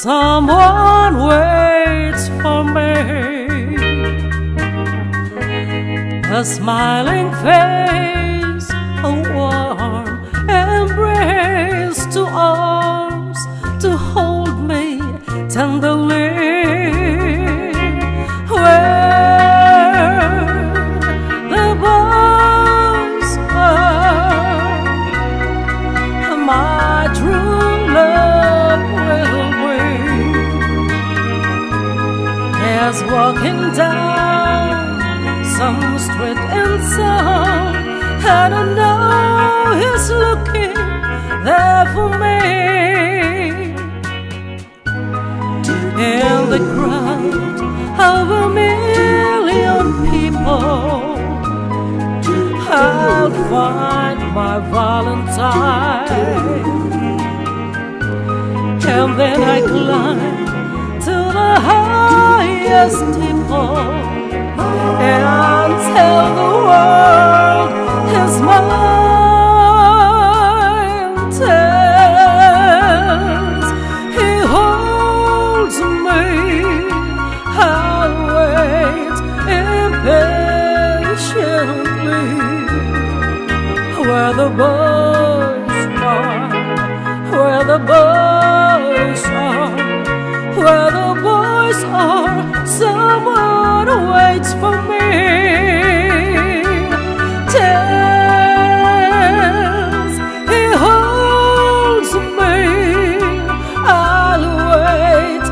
someone waits for me. A smiling face, a warm embrace, two arms to hold me tenderly. Where the boys are, my true love will wait. As walking down some street in town, and I know he's looking there for me. In the crowd of a million people, I'll find my Valentine. And then I climb to the highest steeple and tell the world he's mine. Tells he holds me, I'll wait impatiently. Where the boys are, where the boys are, where the boys are, someone waits for me. Tells he holds me, I'll wait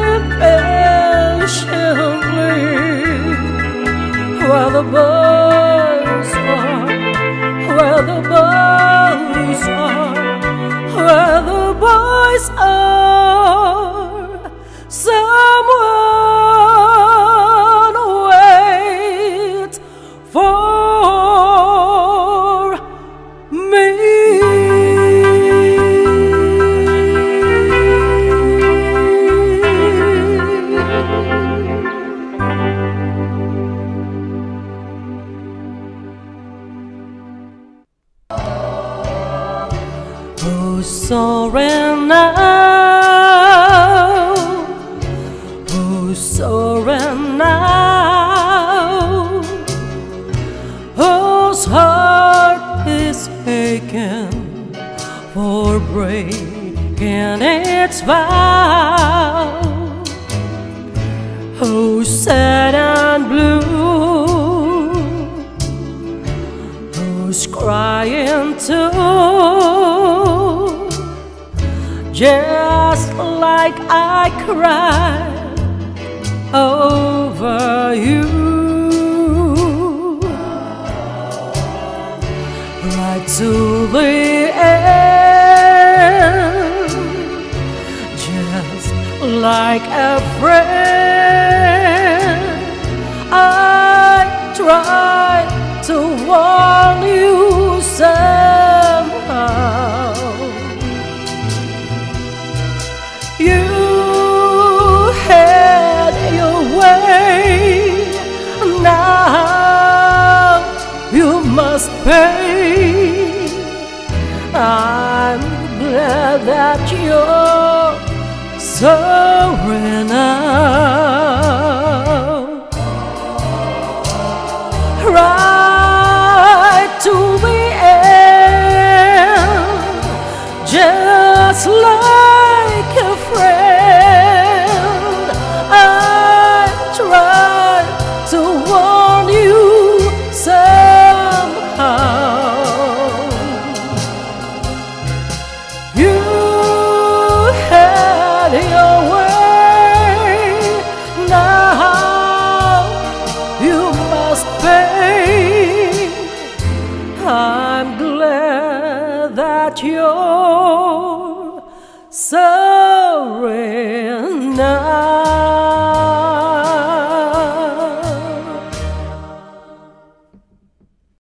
impatiently. Where the boys are, where the boys are, where the boys are, someone wait for me. Who's soaring now? Who's soaring now? Whose heart is aching for breaking its vow? Who's sad and blue? Who's crying too? Just like I cried over you, right to the end, just like a friend. I tried to warn you somehow. You had your way, now you must pay. I'm glad that you're sorry now. Right to the end, just like a friend. I tried to warn you somehow. You had your way, now you must pay. I'm glad that you're sorry.